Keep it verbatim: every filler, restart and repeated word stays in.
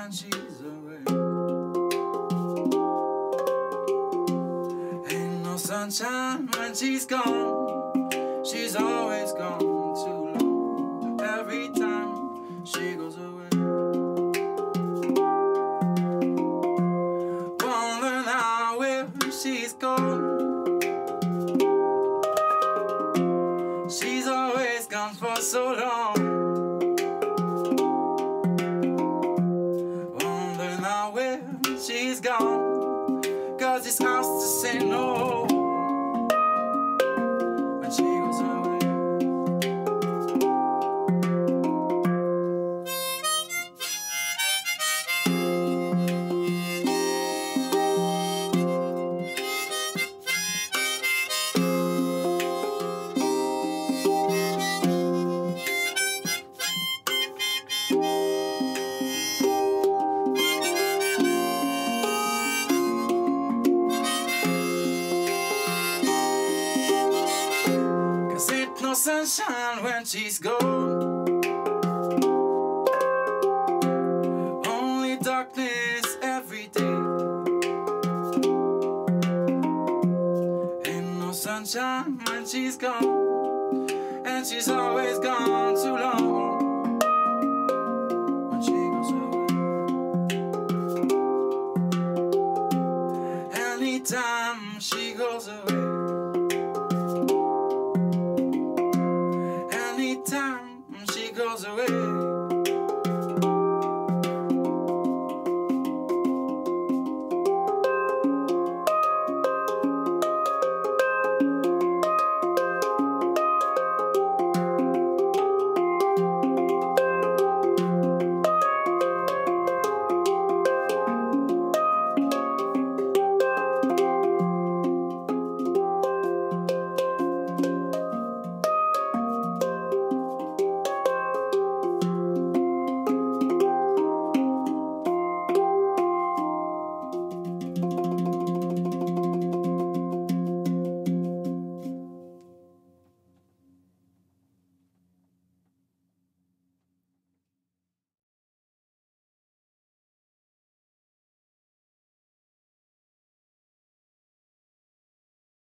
when she's away. Ain't no sunshine when she's gone. She's always gone too long. Every time she goes away. Wonder now where she's gone. She's always gone for so long. Wonder now where she's gone, 'cause it's hard to say no when she goes away. No sunshine when she's gone. Only darkness every day. Ain't no sunshine when she's gone, and she's always gone.